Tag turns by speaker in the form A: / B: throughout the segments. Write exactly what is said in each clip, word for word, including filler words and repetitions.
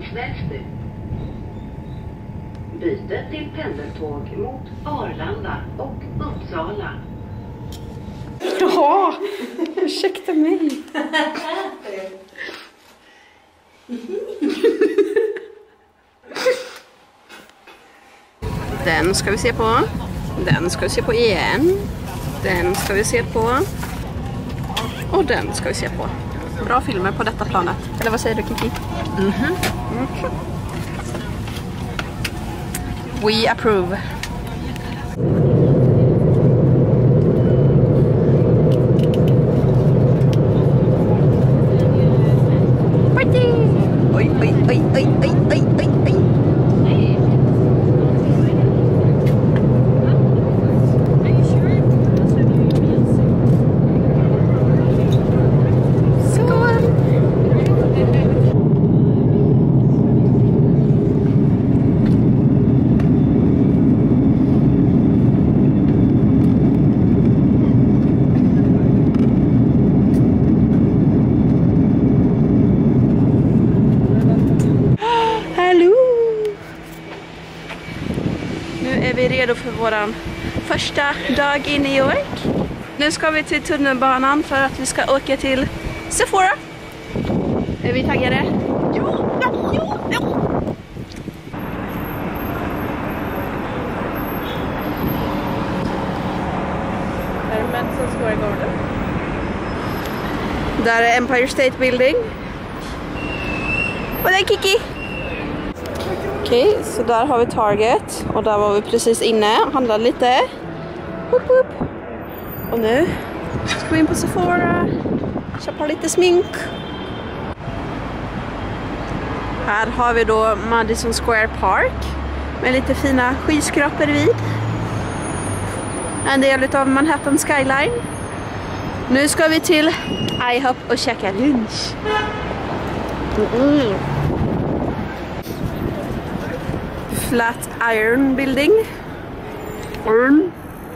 A: vänster. Byte till pendeltåg mot Arlanda och Uppsala.
B: Ja, ursäkta mig. Den ska vi se på. Den ska vi se på igen. Den ska vi se på. Och den ska vi se på. Bra filmer på detta planet. Eller vad säger du, Kiki? Mhm. Mm. We approve. Oj, oj, oj, oj, oj, oj, oj, oj. Vi är redo för våran första dag i New York. Nu ska vi till tunnelbanan för att vi ska åka till Sephora. Är vi taggade? Ja, ja, ja, ja. Här är Madison Square Garden. Där är Empire State Building. Och där är Kiki. Okej, okay, så där har vi Target och där var vi precis inne och handlade lite. Hopp, hopp. Och nu ska vi in på Sephora, köpa lite smink. Här har vi då Madison Square Park med lite fina skyskrapor vid. En del av Manhattan Skyline. Nu ska vi till IHOP och käka lunch. Mm. Flatiron Building. Mm.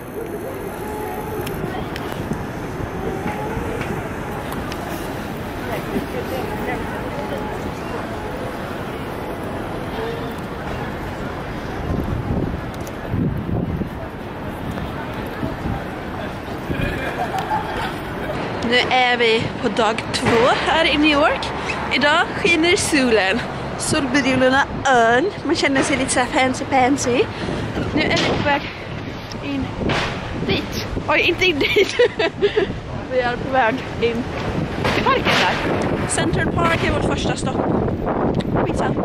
B: Nu är vi på dag två här i New York. Idag skiner solen. Solbrillorna ön. Man känner sig lite så här fancy fancy. Nu är vi på väg in dit. Oj, inte in dit. Vi är på väg in till parken där. Central Park är vårt första stopp. Skitsamt.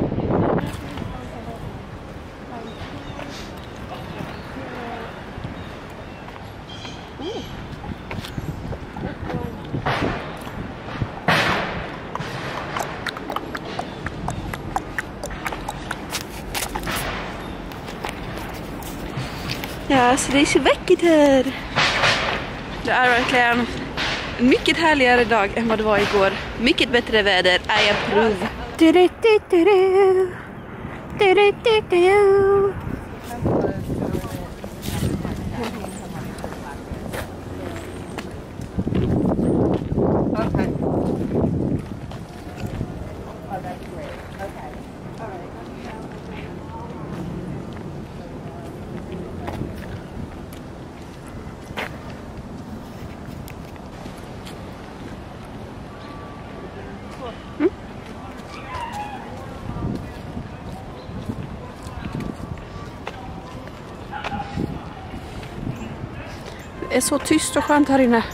B: Ja, så det är så vackert här. Det är verkligen en mycket härligare dag än vad det var igår. Mycket bättre väder. I approve. Du, du, du, du, du. Du, du, du, du. Det är så tyst och skönt här inne.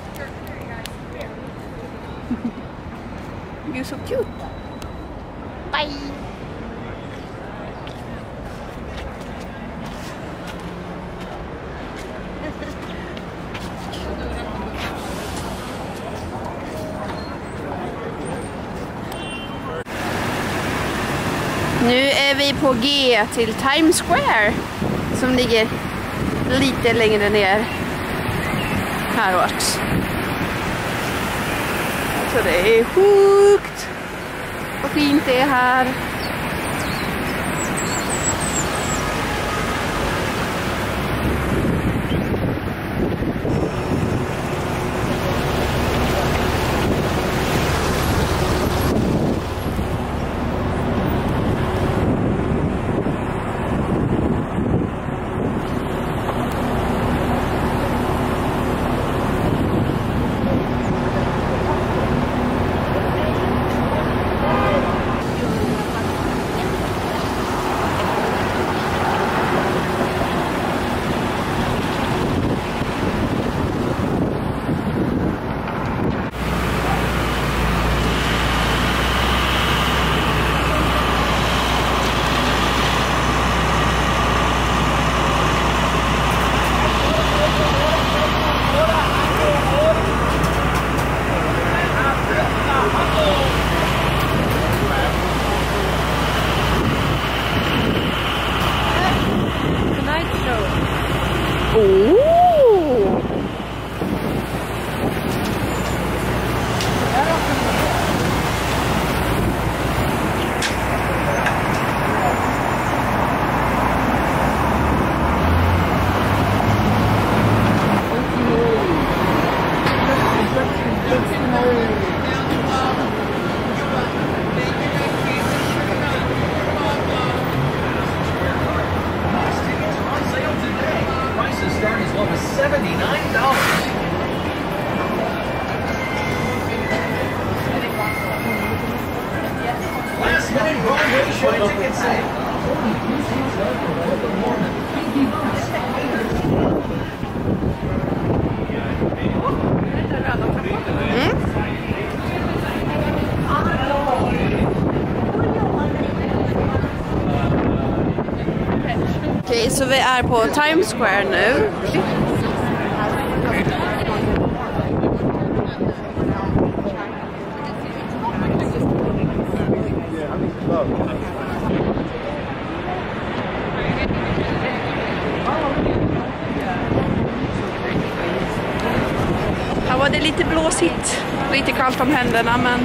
B: You're so cute. Bye! Nu är vi på G till Times Square som ligger lite längre ner häråt. Så det är sjukt vad fint det är här.
C: seventy-nine dollars. Last minute Broadway show ticket sale.
B: Okej, så vi är på Times Square nu. Här var det lite blåsigt, lite kallt om händerna, men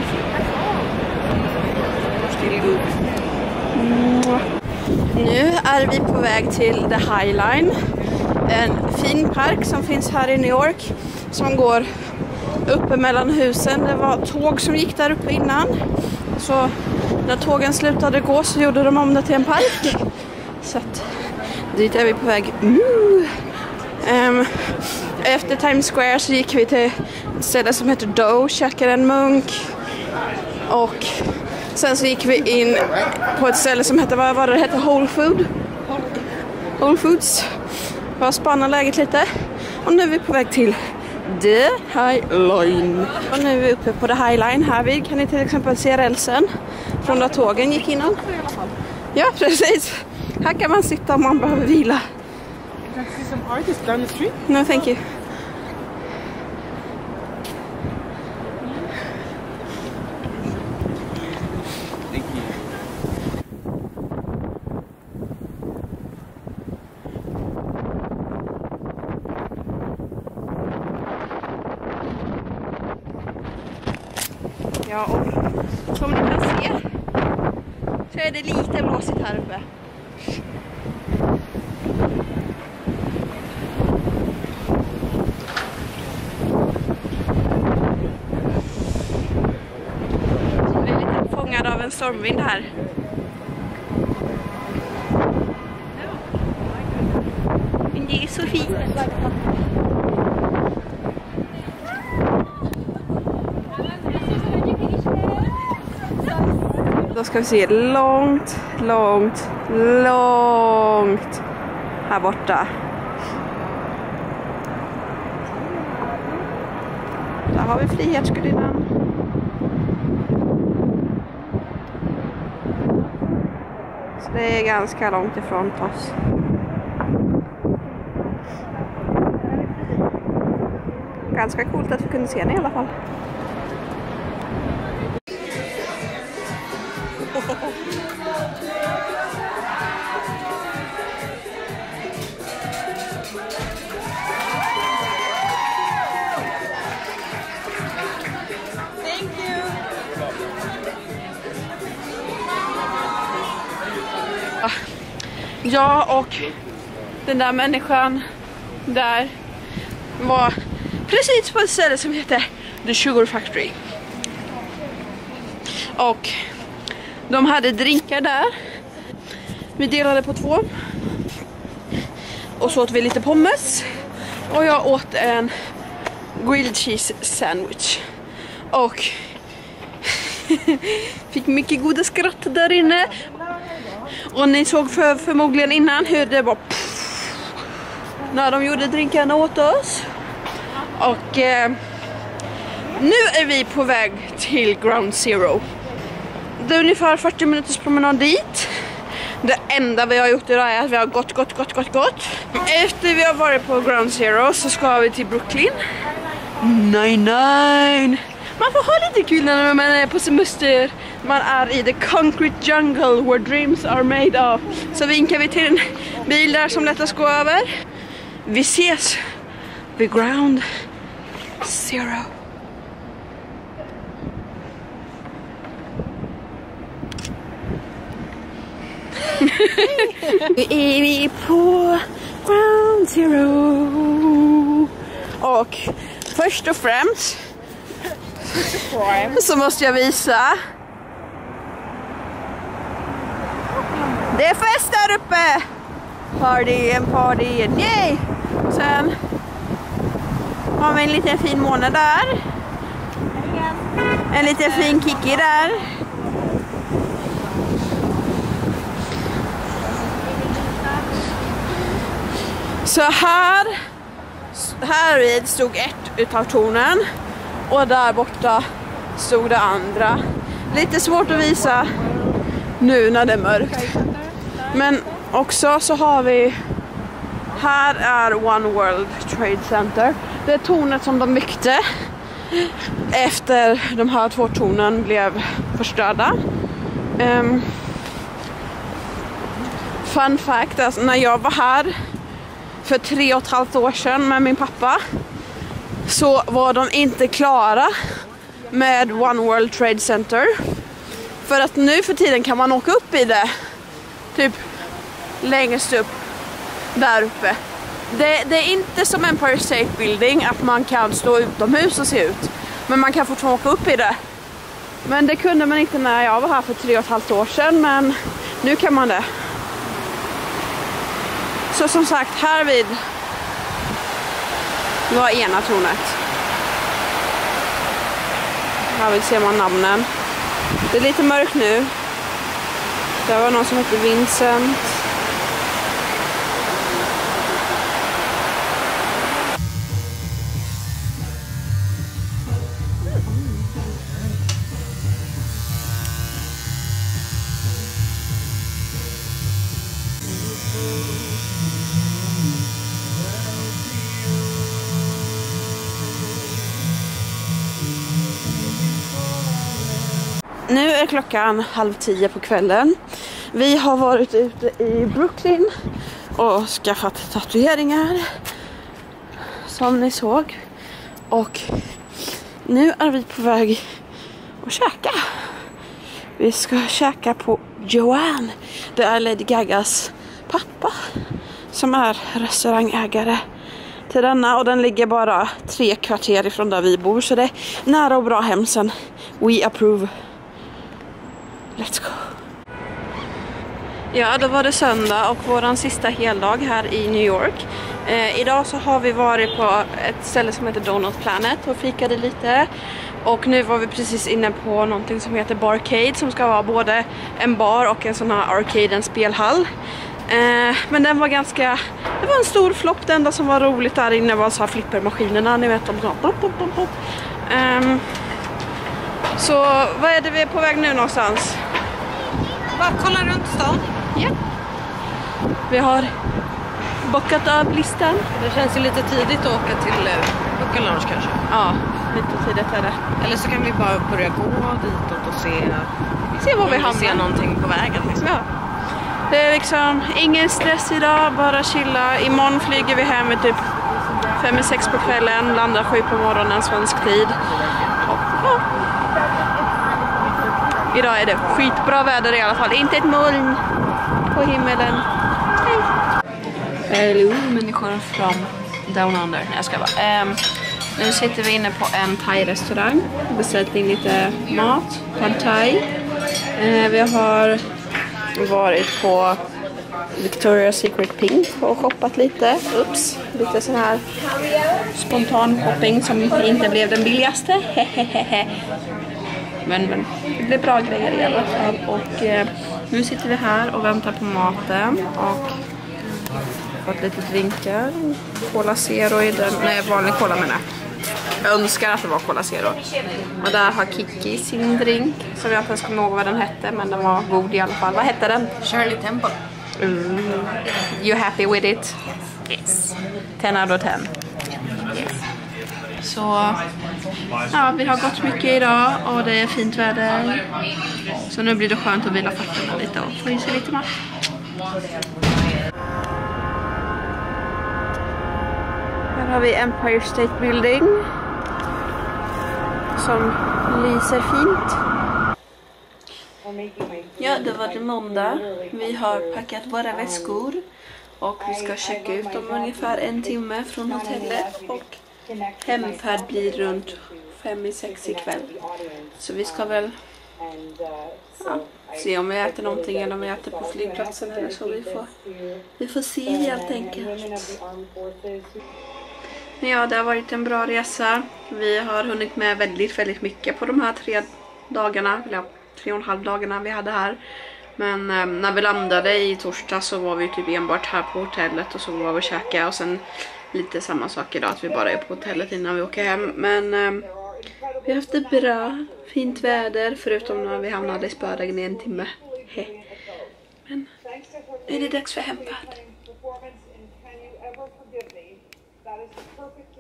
B: nu är vi på väg till The High Line, en fin park som finns här i New York som går uppe mellan husen. Det var tåg som gick där uppe innan, så när tågen slutade gå så gjorde de om det till en park. Så att dit är vi på väg nu. Um, efter Times Square så gick vi till ett ställe som heter Doe, käkade en munk, och sen så gick vi in på ett ställe som heter, vad var det, det heter Whole Food. Whole Foods. För att spana läget lite. Och nu är vi på väg till The High Line. Och nu är vi uppe på The High Line. Här vid kan ni till exempel se rälsen från där tågen gick innan. Ja, precis. Här kan man sitta om man behöver vila.
D: Can I see some artists down the street?
B: No, thank you.
D: Thank you.
B: Ja, och som ni kan se så är det lite blåsigt här uppe. Jag är lite fångad av en stormvind här. Men det är så fint. Då ska vi se långt, långt, långt här borta. Där har vi Frihetsgudinnan. Det är ganska långt ifrån oss. Ganska coolt att vi kunde se den i alla fall. Thank you. Jag och den där människan där var precis på ett ställe som heter The Sugar Factory. Och de hade drinkar där. Vi delade på två. Och så åt vi lite pommes. Och jag åt en grilled cheese sandwich. Och fick mycket goda skratt där inne. Och ni såg för, förmodligen innan hur det var pff, när de gjorde drinkarna åt oss. Och eh, nu är vi på väg till Ground Zero. Det är ungefär fyrtio minuters promenad dit. Det enda vi har gjort idag är att vi har gått, gått, gått, gått, gått. Efter vi har varit på Ground Zero så ska vi till Brooklyn. Nej, nej. Man får ha lite kul när man är på semester. Man är i the concrete jungle where dreams are made of. Så vinkar vi till en bil där som lättast går över. Vi ses vid Ground Zero. Vi är på Ground Zero. Och först och främst så måste jag visa. Det är fest där uppe. Party and party and yay. Sen har vi en liten fin månad där. En liten fin kiki där. Så här här vid stod ett utav tornen och där borta stod det andra. Lite svårt att visa nu när det är mörkt. Men också så har vi, här är One World Trade Center. Det är tornet som de byggde efter de här två tornen blev förstörda. Um, fun fact, alltså, när jag var här för tre och ett halvt år sedan med min pappa så var de inte klara med One World Trade Center. För att nu för tiden kan man åka upp i det typ längst upp där uppe. Det, det är inte som Empire State Building att man kan stå utomhus och se ut. Men man kan fortfarande åka upp i det. Men det kunde man inte när jag var här för tre och ett halvt år sedan. Men nu kan man det. Så som sagt, här vid var ena tornet. Här vid ser man namnen. Det är lite mörkt nu. Det var någon som heter Vincent. Nu är klockan halv tio på kvällen. Vi har varit ute i Brooklyn och skaffat tatueringar som ni såg. Och nu är vi på väg att käka. Vi ska käka på Joanne. Det är Lady Gagas pappa som är restaurangägare till denna. Och den ligger bara tre kvarter ifrån där vi bor. Så det är nära och bra hem sen. We approve. Let's go. Ja, då var det söndag och våran sista heldag här i New York. Eh, idag så har vi varit på ett ställe som heter Donut Planet och fikade lite. Och nu var vi precis inne på någonting som heter Barcade som ska vara både en bar och en sån här arcade, en spelhall. Eh, men den var ganska, det var en stor flopp. Det enda som var roligt där inne var så här flippermaskinerna, ni vet, de så pop, pop, pop, pop. Um, Så vad är det vi är på väg nu någonstans?
E: Bara kolla runt stan.
B: Ja. Vi har bockat av listan.
E: Det känns ju lite tidigt att åka till eh, Boca Lounge kanske.
B: Ja, lite tidigt är det.
E: Eller så kan vi bara börja gå ditåt och se,
B: Se var vi
E: om vi ser
B: hamnar.
E: någonting på vägen. Liksom.
B: Ja. Det är liksom ingen stress idag, bara chilla. Imorgon flyger vi hem med typ fem sex på kvällen, landar sju på morgonen svensk tid. Och, ja. Idag är det skitbra väder i alla fall. Inte ett moln på himmelen. Hej! Hello människor från Down Under. Nej, jag ska bara. Um, nu sitter vi inne på en thai-restaurang. Beställt in lite mat. Pad thai. Uh, vi har varit på Victoria's Secret Pink och shoppat lite. Ups, lite sån här spontan shopping som inte blev den billigaste. men, men det blev bra grejer i alla fall. Och eh, nu sitter vi här och väntar på maten och fått lite drinkar. Cola Zero i den, nej vanlig cola menar jag. Jag önskar att det var Cola Zero. Och där har Kiki sin drink som jag inte ens kommer ihåg vad den hette, men den var god i alla fall. Vad hette den?
E: Shirley Temple.
B: Mm. You happy with it? Yes. ten out of ten. Yes. Så ja, vi har gått mycket idag och det är fint väder. Så nu blir det skönt att vila fötterna lite och få i sig lite mat. Här har vi Empire State Building som lyser fint. Ja, det var det måndag. Vi har packat våra väskor och vi ska checka ut om ungefär en timme från hotellet och hemfärd blir runt fem i sex ikväll. Så vi ska väl ja, se om vi äter någonting eller om vi äter på flygplatsen eller så. Vi får, vi får se helt enkelt. Men ja, det har varit en bra resa. Vi har hunnit med väldigt, väldigt mycket på de här tre dagarna. Eller tre och en halv dagarna vi hade här. Men eh, när vi landade i torsdag så var vi typ enbart här på hotellet och så var vi och käkade. Och sen lite samma sak idag, att vi bara är på hotellet innan vi åker hem. Men eh, vi har haft det bra, fint väder förutom när vi hamnade i spöregn i en timme. He. Men nu är det dags för hemfärd.
F: That is the perfect